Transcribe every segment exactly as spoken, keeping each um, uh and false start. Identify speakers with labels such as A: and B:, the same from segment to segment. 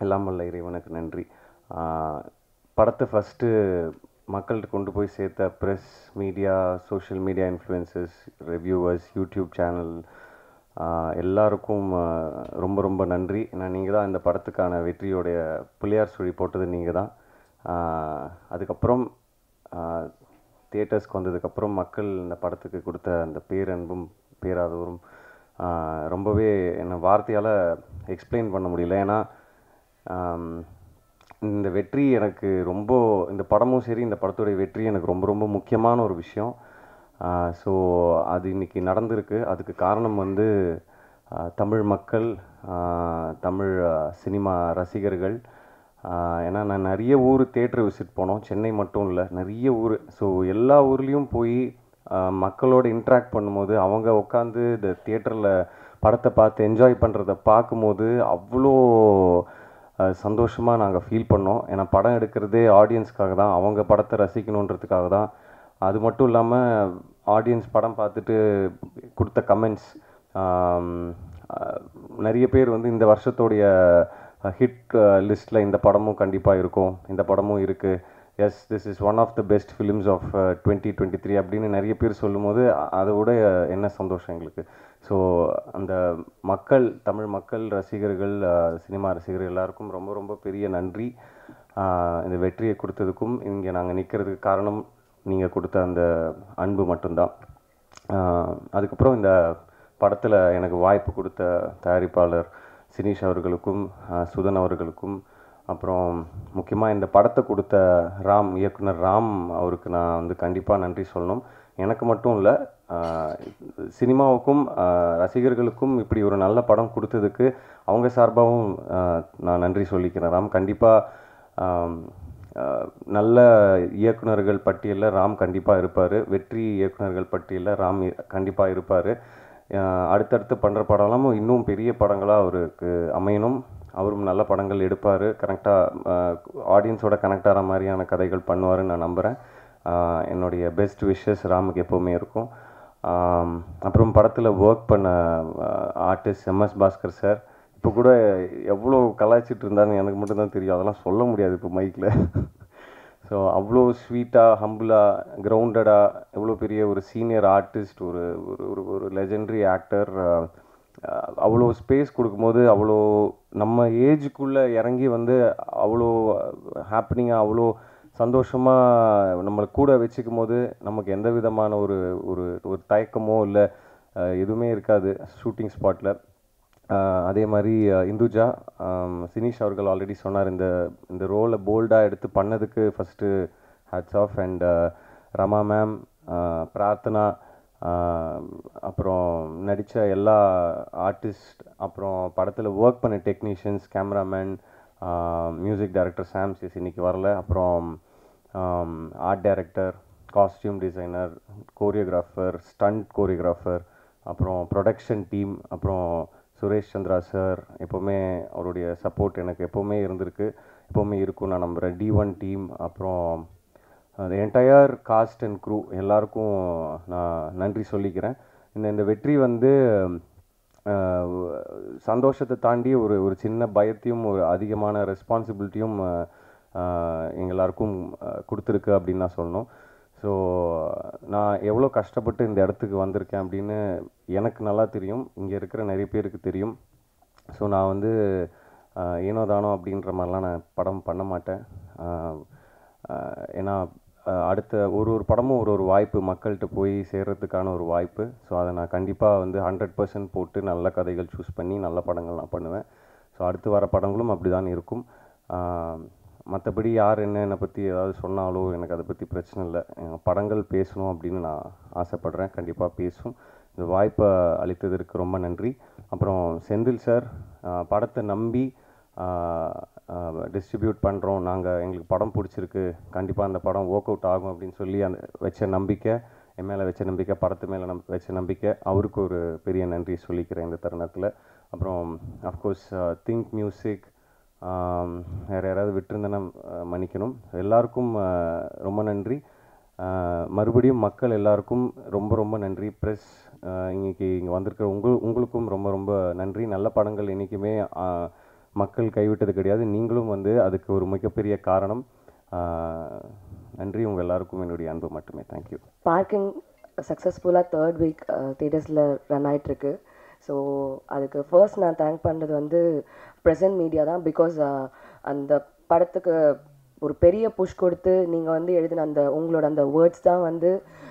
A: எல்லாம் வல்ல இறைவனுக்கு நன்றி. படத்தை ஃபஸ்ட்டு மக்கள்கிட்ட கொண்டு போய் சேர்த்த press, media, social media influencers, reviewers, YouTube channel எல்லாருக்கும் ரொம்ப ரொம்ப நன்றி. நான் நீங்கள் தான் இந்த படத்துக்கான வெற்றியோடைய பிள்ளையார் சுழி போட்டது நீங்கள் தான். அதுக்கப்புறம் தியேட்டர்ஸ்க்கு வந்ததுக்கப்புறம் மக்கள் இந்த படத்துக்கு கொடுத்த அந்த பேரன்பும் பேராதவரும் ரொம்பவே என்னை வார்த்தையால் எக்ஸ்பிளைன் பண்ண முடியல. ஏன்னா இந்த வெற்றி எனக்கு ரொம்ப, இந்த படமும் சரி இந்த படத்துடைய வெற்றி எனக்கு ரொம்ப ரொம்ப முக்கியமான ஒரு விஷயம். ஸோ அது இன்றைக்கி நடந்திருக்கு. அதுக்கு காரணம் வந்து தமிழ் மக்கள், தமிழ் சினிமா ரசிகர்கள். ஏன்னா நான் நிறைய ஊர் தேட்டர் விசிட் போனோம், சென்னை மட்டும் இல்லை, நிறைய ஊர். ஸோ எல்லா ஊர்லேயும் போய் மக்களோடு இன்ட்ராக்ட் பண்ணும்போது, அவங்க உட்காந்து இந்த தியேட்டரில் படத்தை பார்த்து என்ஜாய் பண்ணுறத பார்க்கும்போது அவ்வளோ சந்தோஷமாக நாங்கள் ஃபீல் பண்ணோம். ஏன்னா படம் எடுக்கிறதே ஆடியன்ஸ்க்காக தான், அவங்க படத்தை ரசிக்கணுன்றதுக்காக தான். அது மட்டும் இல்லாமல் ஆடியன்ஸ் படம் பார்த்துட்டு கொடுத்த கமெண்ட்ஸ், நிறைய பேர் வந்து இந்த வருஷத்தோடைய ஹிட் லிஸ்ட்டில் இந்த படமும் கண்டிப்பாக இருக்கும், இந்த படமும் இருக்குது, yes this is one of the best films of twenty twenty three அப்படின்னு நிறைய பேர் சொல்லும்போது அதை விட என்ன சந்தோஷம் எங்களுக்கு. ஸோ அந்த மக்கள், தமிழ் மக்கள் ரசிகர்கள், சினிமா ரசிகர்கள் எல்லாருக்கும் ரொம்ப ரொம்ப பெரிய நன்றி. இந்த வெற்றியை கொடுத்ததுக்கும் இங்கே நாங்கள் நிற்கிறதுக்கு காரணம் நீங்கள் கொடுத்த அந்த அன்பு மட்டும்தான். அதுக்கப்புறம் இந்த படத்தில் எனக்கு வாய்ப்பு கொடுத்த தயாரிப்பாளர் சினீஷ் அவர்களுக்கும், சுதன் அவர்களுக்கும், அப்புறம் முக்கியமாக இந்த படத்தை கொடுத்த ராம், இயக்குனர் ராம் அவருக்கு நான் வந்து கண்டிப்பாக நன்றி சொல்லணும். எனக்கு மட்டும் இல்லை, சினிமாவுக்கும் ரசிகர்களுக்கும் இப்படி ஒரு நல்ல படம் கொடுத்ததுக்கு அவங்க சார்பாகவும் நான் நன்றி சொல்லிக்கிறேன். ராம் கண்டிப்பாக நல்ல இயக்குனர்கள் பட்டியலில் ராம் கண்டிப்பாக இருப்பார், வெற்றி இயக்குனர்கள் பட்டியலில் ராம் கண்டிப்பாக இருப்பார். அடுத்தடுத்து பண்ணுற படம்லாம் இன்னும் பெரிய படங்களாக அவருக்கு அமையணும், அவரும் நல்ல படங்கள் எடுப்பார், கரெக்டாக ஆடியன்ஸோட கனெக்ட் ஆகிற மாதிரியான கதைகள் பண்ணுவார்னு நான் நம்புகிறேன். என்னுடைய பெஸ்ட் விஷஸ் ராமுக்கு எப்போவுமே இருக்கும். அப்புறம் படத்தில் ஒர்க் பண்ண ஆர்டிஸ்ட் எம்எஸ் பாஸ்கர் சார், இப்போ கூட எவ்வளோ கலாய்ச்சிட்டு இருந்தாருன்னு எனக்கு மட்டும்தான் தெரியும், அதெல்லாம் சொல்ல முடியாது இப்போ மைக்கில். ஸோ அவ்வளோ ஸ்வீட்டாக, ஹம்பிளாக, கிரவுண்டடாக, எவ்வளோ பெரிய ஒரு சீனியர் ஆர்டிஸ்ட், ஒரு ஒரு ஒரு லெஜெண்டரி ஆக்டர், அவ்வளோ ஸ்பேஸ் கொடுக்கும்போது, அவ்வளோ நம்ம ஏஜுக்குள்ளே இறங்கி வந்து அவ்வளோ ஹாப்பனிங்காக, அவ்வளோ சந்தோஷமாக நம்மளை கூட வச்சுக்கும் போது நமக்கு எந்த விதமான ஒரு ஒரு ஒரு தயக்கமோ இல்லை எதுவுமே இருக்காது ஷூட்டிங் ஸ்பாட்டில். அதே மாதிரி இந்துஜா, சினீஷ் அவர்கள் ஆல்ரெடி சொன்னார், இந்த இந்த ரோலை போல்டாக எடுத்து பண்ணதுக்கு first hats off. And Rama ma'am, Prarthana, அப்புறம் நடித்த எல்லா ஆர்டிஸ்ட், அப்புறம் படத்தில் ஒர்க் பண்ண technicians, cameraman, music director Sam CS இன்றைக்கி வரல, அப்புறம் art director, costume designer, choreographer, stunt choreographer, அப்புறம் ப்ரொடக்ஷன் டீம், அப்புறம் சுரேஷ் சந்திரா சார், எப்போவுமே அவருடைய சப்போர்ட் எனக்கு எப்போவுமே இருந்திருக்கு, எப்போவுமே இருக்கும் நான் நம்புகிறேன். டி ஒன் டீம், அப்புறம் அந்த என்டையர் காஸ்ட் அண்ட் க்ரூ எல்லாருக்கும் நான் நன்றி சொல்லிக்கிறேன். இந்த இந்த வெற்றி வந்து சந்தோஷத்தை தாண்டி ஒரு ஒரு சின்ன பயத்தையும் ஒரு அதிகமான ரெஸ்பான்சிபிலிட்டியும் எங்கள் எல்லாருக்கும் கொடுத்துருக்கு அப்படின்னு நான் சொல்லணும். ஸோ நான் எவ்வளோ கஷ்டப்பட்டு இந்த இடத்துக்கு வந்திருக்கேன் அப்படின்னு எனக்கு நல்லா தெரியும், இங்கே இருக்கிற நிறைய பேருக்கு தெரியும். ஸோ நான் வந்து ஏனோ தானோ அப்படின்ற மாதிரிலாம் நான் படம் பண்ண மாட்டேன். ஏன்னா அடுத்த ஒரு ஒரு படமும் ஒரு ஒரு வாய்ப்பு, மக்கள்கிட்ட போய் சேர்கிறதுக்கான ஒரு வாய்ப்பு. ஸோ அதை நான் கண்டிப்பாக வந்து ஹண்ட்ரட் பர்சன்ட் போட்டு நல்ல கதைகள் சூஸ் பண்ணி நல்ல படங்கள் நான் பண்ணுவேன். ஸோ அடுத்து வர படங்களும் அப்படி தான் இருக்கும். மற்றபடி யார் என்ன என்னை பற்றி ஏதாவது சொன்னாலோ எனக்கு அதை பற்றி பிரச்சனை இல்லை. படங்கள் பேசணும் அப்படின்னு நான் ஆசைப்பட்றேன், கண்டிப்பாக பேசும். இந்த வாய்ப்பை அளித்ததற்கு ரொம்ப நன்றி. அப்புறம் செந்தில் சார், படத்தை நம்பி டிஸ்ட்ரிபியூட் பண்ணுறோம் நாங்கள், எங்களுக்கு படம் பிடிச்சிருக்கு, கண்டிப்பாக அந்த படம் ஒர்க் அவுட் ஆகும் அப்படின்னு சொல்லி அந்த வச்ச நம்பிக்கை, என் மேலே வச்ச நம்பிக்கை, படத்து மேலே நம் வச்ச நம்பிக்கை, அவருக்கு ஒரு பெரிய நன்றி சொல்லிக்கிறேன் இந்த தருணத்தில். அப்புறம் அஃப்கோர்ஸ் திங்க் மியூசிக், வேறு யாராவது விட்டுருந்தேன்னா மன்னிக்கணும். எல்லாருக்கும் ரொம்ப நன்றி. மறுபடியும் மக்கள் எல்லாருக்கும் ரொம்ப ரொம்ப நன்றி. ப்ரெஸ், இன்றைக்கி இங்கே வந்திருக்கிற உங்கள் உங்களுக்கும் ரொம்ப ரொம்ப நன்றி. நல்ல படங்கள் என்றைக்குமே மக்கள் கைவிட்டது கிடையாது. நீங்களும் வந்து அதுக்கு ஒரு மிகப்பெரிய காரணம். நன்றி. உங்கள் எல்லாருக்கும் என்னுடைய அன்பு மட்டுமே. தேங்க்யூ.
B: பார்க்கிங் சக்ஸஸ்ஃபுல்லாக தேர்ட் வீக் தியேட்டர்ஸில் ரன் ஆகிட்டுருக்கு. ஸோ அதுக்கு ஃபர்ஸ்ட் நான் தேங்க் பண்ணுறது வந்து ப்ரெசன்ட் மீடியா தான். பிகாஸ் அந்த படத்துக்கு ஒரு பெரிய புஷ் கொடுத்து நீங்கள் வந்து எழுதின அந்த உங்களோட அந்த வேர்ட்ஸ் தான் வந்து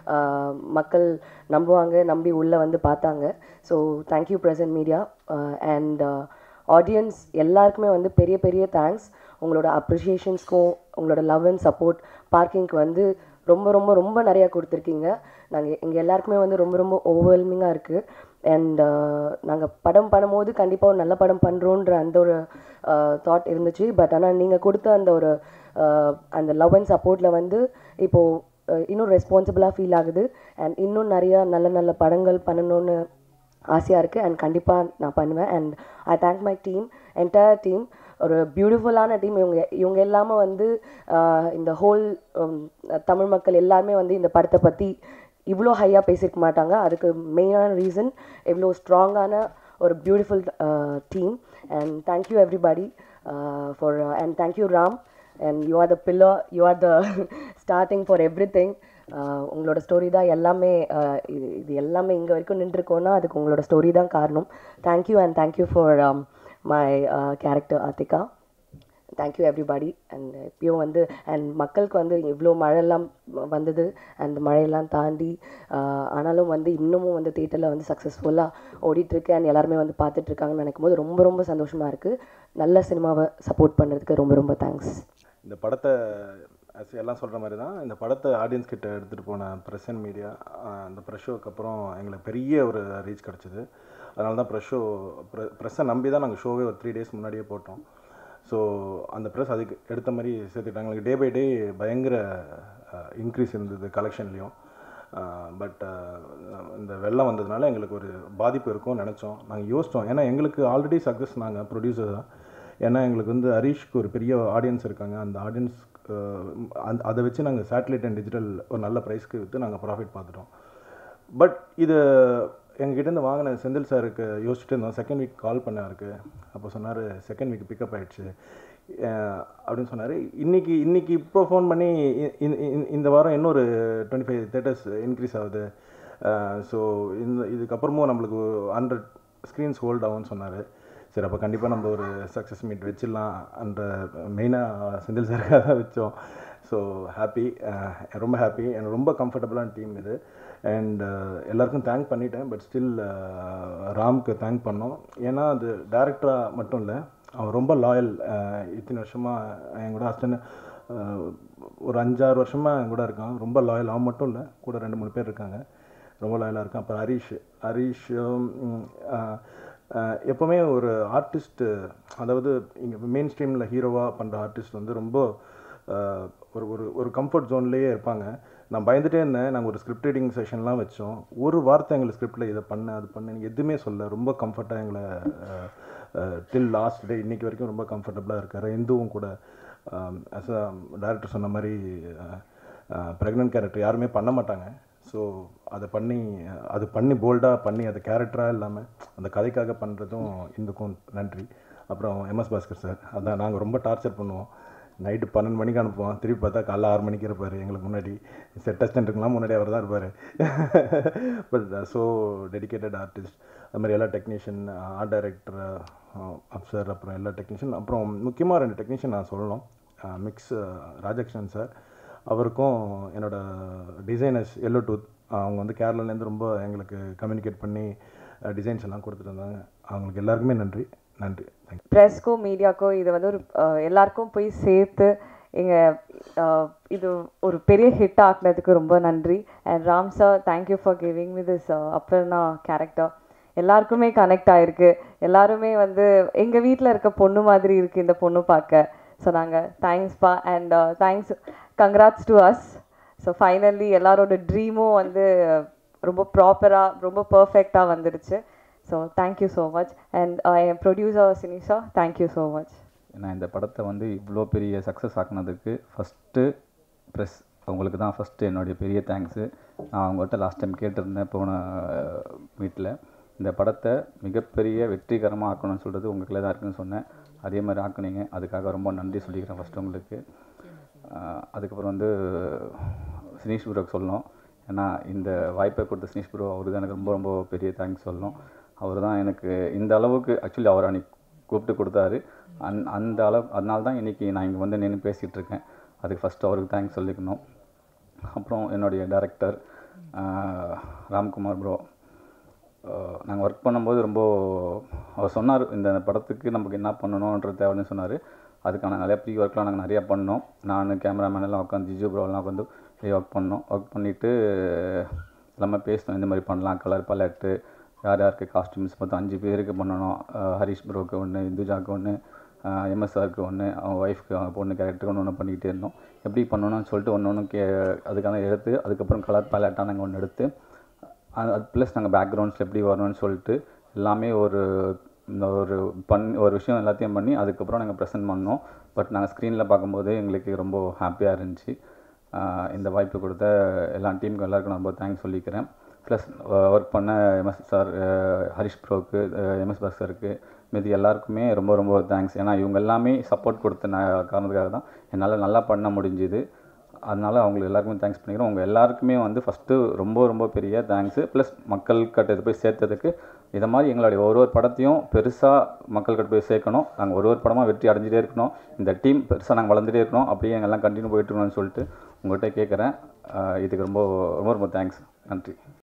B: மக்கள் நம்புவாங்க, நம்பி உள்ளே வந்து பார்த்தாங்க. So thank you press and media. And audience எல்லாருக்குமே வந்து பெரிய பெரிய தேங்க்ஸ். உங்களோட அப்ரிஷியேஷன்ஸ்க்கும் உங்களோட லவ் அண்ட் சப்போர்ட் பார்க்கிங்க்கு வந்து ரொம்ப ரொம்ப ரொம்ப நிறையா கொடுத்துருக்கீங்க. நாங்கள் எங்கள் எல்லாருக்குமே வந்து ரொம்ப ரொம்ப ஓவர்வெல்மிங்காக இருக்குது. அண்ட் நாங்கள் படம் பண்ணும்போது கண்டிப்பாக ஒரு நல்ல படம் பண்ணுறோன்ற அந்த ஒரு தாட் இருந்துச்சு. பட் ஆனால் நீங்கள் கொடுத்த அந்த ஒரு அந்த லவ் அண்ட் சப்போர்ட்டில் வந்து இப்போது இன்னும் ரெஸ்பான்சிபிளாக ஃபீல் ஆகுது. அண்ட் இன்னும் நிறையா நல்ல நல்ல படங்கள் பண்ணணுன்னு ஆசையாக இருக்குது. அண்ட் கண்டிப்பாக நான் பண்ணுவேன். And I thank my team, entire team. ஒரு பியூட்டிஃபுல்லான டீம். இவங்க இவங்க எல்லாமே வந்து இந்த ஹோல் தமிழ் மக்கள் எல்லாருமே வந்து இந்த படத்தை பற்றி இவ்வளோ ஹையாக பேசியிருக்க மாட்டாங்க. அதுக்கு மெயினான ரீசன் இவ்வளோ ஸ்ட்ராங்கான ஒரு beautiful team. And thank you everybody for and thank you Ram. And you are the pillar, you are the starting for everything. உங்களோட ஸ்டோரி தான் எல்லாமே. இது இது எல்லாமே இங்கே வரைக்கும் நின்றுருக்கோன்னா அதுக்கு உங்களோட ஸ்டோரி தான் காரணம். Thank you and thank you for my character Aathika. Thank you everybody. And இப்பயும் வந்து அண்ட் மக்களுக்கு வந்து இவ்வளோ மழையெல்லாம் வந்தது. அந்த மழையெல்லாம் தாண்டி ஆனாலும் வந்து இன்னமும் வந்து தியேட்டரில் வந்து சக்ஸஸ்ஃபுல்லாக ஓடிட்டுருக்கு. அண்ட் எல்லாருமே வந்து பார்த்துட்ருக்காங்கன்னு நினைக்கும் போது ரொம்ப ரொம்ப சந்தோஷமாக இருக்குது. நல்ல சினிமாவை சப்போர்ட் பண்ணுறதுக்கு ரொம்ப ரொம்ப தேங்க்ஸ்.
C: இந்த படத்தை எல்லாம் சொல்கிற மாதிரி தான் இந்த படத்தை ஆடியன்ஸ் கிட்ட எடுத்துகிட்டு போன ப்ரெசன்ட் மீடியா. அந்த ப்ரெஸ் ஷோக்கு அப்புறம் எங்களுக்கு பெரிய ஒரு ரீச் கிடச்சிது. அதனால தான் ப்ரெஸ் ஷோ ப்ரெ ப்ரெஸ்ஸை நம்பி தான் நாங்கள் ஷோவே ஒரு த்ரீ டேஸ் முன்னாடியே போட்டோம். ஸோ அந்த ப்ரெஸ் அதுக்கு எடுத்த மாதிரி சேர்த்துக்கிட்டாங்க. எங்களுக்கு டே பை டே பயங்கர இன்க்ரீஸ் இருந்தது கலெக்ஷன்லேயும். பட் இந்த வெள்ளம் வந்ததுனால எங்களுக்கு ஒரு பாதிப்பு இருக்கும்னு நினச்சோம். நாங்கள் யோசித்தோம். ஏன்னா எங்களுக்கு ஆல்ரெடி சக்ஸஸ். நாங்கள் ப்ரொடியூசர் தான். ஏன்னா எங்களுக்கு வந்து ஹரீஷ்க்கு ஒரு பெரிய ஆடியன்ஸ் இருக்காங்க. அந்த ஆடியன்ஸ் அந்த அதை வச்சு நாங்கள் சேட்டலைட் அண்ட் டிஜிட்டல் ஒரு நல்ல ப்ரைஸ்க்கு விற்று நாங்கள் ப்ராஃபிட் பார்த்துட்டோம். பட் இது எங்ககிட்டேருந்து வாங்கின செந்தில் சாருக்கு யோசிச்சுட்டு இருந்தோம். செகண்ட் வீக் கால் பண்ணாருக்கு. அப்போ சொன்னார் செகண்ட் வீக் பிக்கப் ஆகிடுச்சு அப்படின்னு சொன்னார். இன்றைக்கி இன்றைக்கி இப்போ ஃபோன் பண்ணி இந்த வாரம் இன்னொரு டுவெண்ட்டி ஃபைவ் தேட்டர்ஸ் இன்க்ரீஸ் ஆகுது. ஸோ இந்த இதுக்கப்புறமும் நம்மளுக்கு ஹண்ட்ரட் ஸ்க்ரீன்ஸ் ஹோல்ட் ஆகும்னு சொன்னார். சரி, அப்போ கண்டிப்பாக நம்ம ஒரு சக்ஸஸ் மீட் வச்சிடலாம் என்ற மெயினாக செந்தில் சாருக்காக தான் வச்சோம். ஸோ ஹாப்பி, ரொம்ப ஹாப்பி. எனக்கு ரொம்ப கம்ஃபர்டபுளான டீம் இது. அண்ட் எல்லாருக்கும் தேங்க் பண்ணிட்டேன். பட் ஸ்டில் ராம்க்கு தேங்க் பண்ணோம். ஏன்னா அது டேரக்டராக மட்டும் இல்லை, அவன் ரொம்ப லாயல். இத்தனை வருஷமாக என் கூட அஸ்டன் ஒரு அஞ்சாறு வருஷமாக என் கூட இருக்கான். ரொம்ப லாயல். அவன் மட்டும் இல்லை, கூட ரெண்டு மூணு பேர் இருக்காங்க, ரொம்ப லாயலாக இருக்கான். அப்புறம் ஹரீஷ் ஹரீஷ் எப்போவுமே ஒரு ஆர்டிஸ்ட்டு, அதாவது இங்கே மெயின் ஸ்ட்ரீமில் ஹீரோவாக பண்ணுற ஆர்டிஸ்ட் வந்து ரொம்ப ஒரு ஒரு ஒரு கம்ஃபர்ட் ஜோன்லேயே இருப்பாங்க. நான் பயந்துகிட்டே இருந்தேன். நாங்கள் ஒரு ஸ்கிரிப்ட் ரீடிங் செஷன்லாம் வச்சோம். ஒரு வார்த்தை எங்களை ஸ்கிரிப்டில் இதை பண்ண அது பண்ண எதுவுமே சொல்ல, ரொம்ப கம்ஃபர்ட்டாக எங்களை டில் லாஸ்ட் டே இன்றைக்கி வரைக்கும் ரொம்ப கம்ஃபர்டபுளாக இருக்கார். இந்துவும் கூட ஆஸ் அ டைரக்டர் சொன்ன மாதிரி ப்ரெக்னென்ட் கேரக்டர் யாருமே பண்ண மாட்டாங்க. ஸோ அதை பண்ணி அது பண்ணி போல்டாக பண்ணி அது கேரக்டராக இல்லாமல் அந்த கதைக்காக பண்ணுறதும் இந்துக்கும் நன்றி. அப்புறம் எம்எஸ் பாஸ்கர் சார், அதான் நாங்கள் ரொம்ப டார்ச்சர் பண்ணுவோம். நைட்டு பன்னெண்டு மணிக்கு அனுப்புவோம், திருப்பி பார்த்தா காலைல ஆறு மணிக்கு இருப்பார் எங்களுக்கு முன்னாடி. செட் அசிஸ்டண்ட்டுக்கெலாம் முன்னாடி அவர் தான் இருப்பார். But so dedicated artist. அது மாதிரி எல்லா டெக்னீஷியன், ஆர்ட் டைரக்டர் அப்சர், அப்புறம் எல்லா டெக்னீஷியன். அப்புறம் முக்கியமாக ரெண்டு டெக்னீஷியன் நான் சொல்லணும். மிக்ஸ் ராஜகிருஷ்ணன் சார், அவருக்கும் என்னோடய டிசைனர்ஸ் எல்லோ டூத், அவங்க வந்து கேரளாலேருந்து ரொம்ப எங்களுக்கு கம்யூனிகேட் பண்ணி டிசைன்ஸ் எல்லாம் கொடுத்துட்டு இருந்தாங்க. அவங்களுக்கு எல்லாருக்குமே நன்றி. நன்றி. தேங்க்யூ.
D: ப்ரெஸ்க்கோ மீடியாக்கோ இதை வந்து ஒரு எல்லாருக்கும் போய் சேர்த்து எங்கள் இது ஒரு பெரிய ஹிட் ஆக்குனதுக்கு ரொம்ப நன்றி. And Ram sir, thank you for giving me this Aparna character. எல்லாருக்குமே கனெக்ட் ஆகிருக்கு. எல்லாருமே வந்து எங்கள் வீட்டில் இருக்க பொண்ணு மாதிரி இருக்குது இந்த பொண்ணு பார்க்க. ஸோ நாங்கள் தேங்க்ஸ்ப்பா. And thanks, congrats to us. So finally எல்லாரோட ட்ரீமும் வந்து ரொம்ப ப்ராப்பராக ரொம்ப பர்ஃபெக்டாக வந்துடுச்சு. So thank you so much. And என் producer Sinisha, thank you so much.
E: நான் இந்த படத்தை வந்து இவ்வளோ பெரிய சக்ஸஸ் ஆக்குனதுக்கு ஃபஸ்ட்டு ப்ரெஸ் அவங்களுக்கு தான் ஃபஸ்ட்டு என்னுடைய பெரிய தேங்க்ஸு. நான் அவங்கள்ட்ட லாஸ்ட் டைம் கேட்டிருந்தேன் போன வீட்டில், இந்த படத்தை மிகப்பெரிய வெற்றிகரமாக ஆக்கணும்னு சொல்கிறது உங்களுக்குள்ளே தான் இருக்குதுன்னு சொன்னேன். அதே மாதிரி ஆக்குனீங்க. அதுக்காக ரொம்ப நன்றி சொல்லிக்கிறேன் ஃபஸ்ட்டு உங்களுக்கு. அதுக்கப்புறம் வந்து சினீஷ் ப்ரோக்கு சொல்லணும். ஏன்னா இந்த வாய்ப்பை கொடுத்த சினீஷ் ப்ரோ அவருக்கு தான் எனக்கு ரொம்ப ரொம்ப பெரிய தேங்க்ஸ் சொல்லணும். அவர் தான் எனக்கு இந்த அளவுக்கு ஆக்சுவலி அவர் அன்றைக்கி கூப்பிட்டு கொடுத்தாரு. அந் அந்த அளவு அதனால தான் இன்றைக்கி நான் இங்கே வந்து நின்று பேசிகிட்டு இருக்கேன். அதுக்கு ஃபஸ்ட்டு அவருக்கு தேங்க்ஸ் சொல்லிக்கணும். அப்புறம் என்னுடைய டைரக்டர் ராம்குமார் ப்ரோ, நாங்கள் ஒர்க் பண்ணும்போது ரொம்ப அவர் சொன்னார் இந்த படத்துக்கு நமக்கு என்ன பண்ணணுன்றது தேவைன்னு சொன்னார். அதுக்கான நிறையா ப்ரீ ஒர்க்லாம் நாங்கள் நிறையா பண்ணோம். நான் கேமராமேன் எல்லாம் உட்காந்து ஜிஜு ப்ரோலாம் வந்து ஒர்க் பண்ணோம். ஒர்க் பண்ணிவிட்டு எல்லாமே பேசினோம், இந்த மாதிரி பண்ணலாம், கலர் பலெட்டு, யார் யாருக்கு காஸ்டியூம்ஸ் மொத்தம் அஞ்சு பேருக்கு பண்ணணும். ஹரிஷ் ப்ரோக்கு ஒன்று, இந்துஜாவுக்கு ஒன்று, எம்எஸ்ஆருக்கு ஒன்று, அவங்க ஒய்ஃப்க்கு அவங்க பொண்ணு கேரக்டருக்கு ஒன்று ஒன்று பண்ணிக்கிட்டே இருந்தோம். எப்படி பண்ணணும்னு சொல்லிட்டு ஒன்று ஒன்று கே அதுக்கான எடுத்து அதுக்கப்புறம் கலர் பேலட்டாக நாங்கள் ஒன்று எடுத்து அது ப்ளஸ் நாங்கள் பேக்ரவுண்ட்ஸ் எப்படி வரணும்னு சொல்லிட்டு எல்லாமே ஒரு இந்த ஒரு பண் ஒரு விஷயம் எல்லாத்தையும் பண்ணி அதுக்கப்புறம் நாங்கள் ப்ரெசென்ட் பண்ணோம். பட் நாங்கள் ஸ்க்ரீனில் பார்க்கும்போது எங்களுக்கு ரொம்ப ஹாப்பியாக இருந்துச்சு. இந்த வாய்ப்பு கொடுத்த எல்லா டீமுக்கும் எல்லாருக்கும் நான் ரொம்ப தேங்க்ஸ் சொல்லிக்கிறேன். ப்ளஸ் ஒர்க் பண்ண எம்எஸ் சார், ஹரிஷ் ப்ரோக்கு, எம்எஸ் பாஸ் சாருக்கு, மீதி எல்லாருக்குமே ரொம்ப ரொம்ப தேங்க்ஸ். ஏன்னா இவங்க எல்லாமே சப்போர்ட் கொடுத்த காரணத்துக்காக தான் என்னால் நல்லா பண்ண முடிஞ்சுது. அதனால் அவங்களுக்கு எல்லாருக்குமே தேங்க்ஸ் பண்ணிக்கிறோம். உங்கள் எல்லாருக்குமே வந்து ஃபஸ்ட்டு ரொம்ப ரொம்ப பெரிய தேங்க்ஸு. ப்ளஸ் மக்கள்கிட்ட இது போய் சேர்த்ததுக்கு இதை மாதிரி எங்களுடைய ஒரு ஒரு படத்தையும் பெருசாக மக்கள்கிட்ட போய் சேர்க்கணும். நாங்கள் ஒரு ஒரு படமாக வெற்றி அடைஞ்சிட்டே இருக்கணும். இந்த டீம் பெருசாக நாங்கள் வளர்ந்துட்டே இருக்கணும். அப்படியே எங்கெல்லாம் கண்டினியூ போயிட்டு இருக்கணும்னு சொல்லிட்டு உங்கள்கிட்ட கேட்குறேன். இதுக்கு ரொம்ப ரொம்ப ரொம்ப தேங்க்ஸ். நன்றி.